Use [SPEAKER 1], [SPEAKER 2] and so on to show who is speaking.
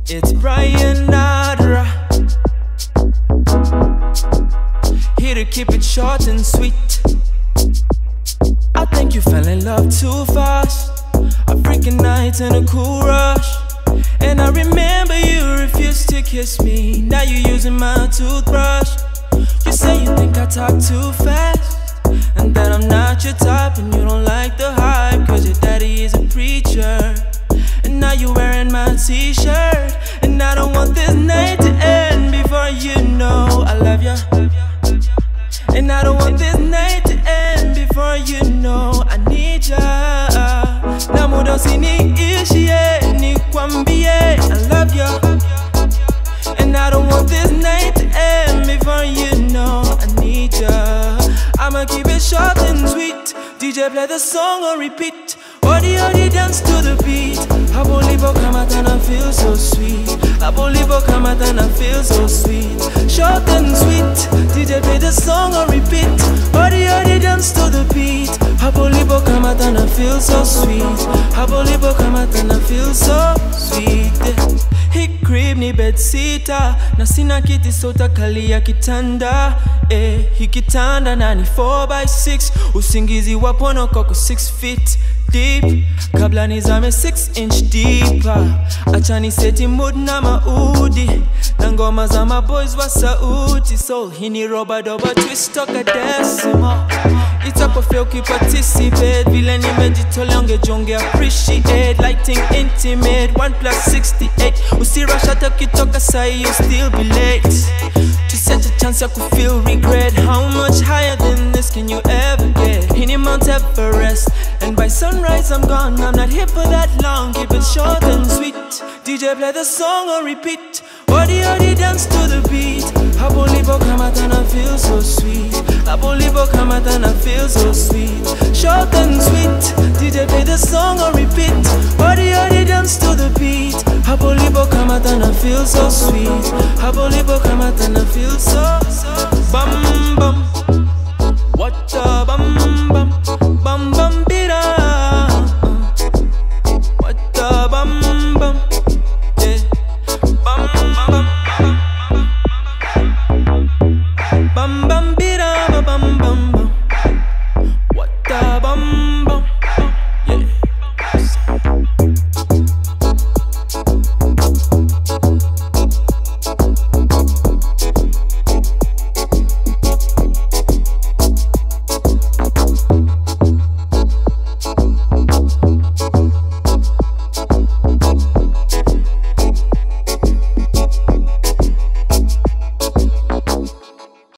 [SPEAKER 1] It's Brian Nadra. Here to keep it short and sweet. I think you fell in love too fast. A freaking night and a cool rush. And I remember you refused to kiss me. Now you're using my toothbrush. You say you think I talk too fast, and that I'm not your type, and you don't like the hype, cause your daddy is a preacher. And now you're wearing my t-shirt, and I don't want this night to end before you know I love ya. And I don't want this night to end before you know I need ya. Na muda usiniishie, nikwambie I love ya. And I don't want this night to end before you know I need ya. I'ma keep it short and sweet. DJ play the song on repeat. Odi odi dance to the beat. Abolivo kamatana feel so sweet. Abolivo kamatana feel so sweet. Short and sweet. DJ play the song on repeat. Odi odi dance to the beat. Abolivo kamatana feel so sweet. Abolivo kamatana feel so sweet. Hii crib ni bedsitter, na sina kiti sota kalia kitanda. Hii kitanda na ni 4x6, usingizi wapono koko 6 feet deep. Kabla nizame 6 inch deeper. Acha niseti mood na maudi, na ngoma za maboys wa sauti. So hii ni roba doba twist toka decimal. Itakufeel ukiparticipate, vile nimejitolea ungejonge appreciate. Lighting intimate, 1+68. Usirush hata ukitoka sai, you still be late. To set a chance ya kufeel regret. How much higher than this can you ever get? Hii ni Mount Everest, and by sunrise I'm gone. I'm not here for that long, keep it short and sweet. DJ play the song on repeat. Odi odi dance to the beat. Abolivo kamatana feel so sweet. Abolivo kamatana feel so sweet. Short and sweet. DJ play the song on repeat. Odi odi dance to the beat. Abolivo kamatana feel so sweet. Abolivo kamatana feel so